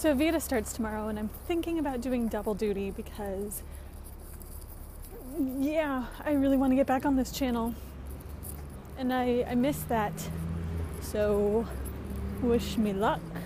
So Veda starts tomorrow, and I'm thinking about doing double duty because, yeah, I really want to get back on this channel. And I miss that. So, wish me luck.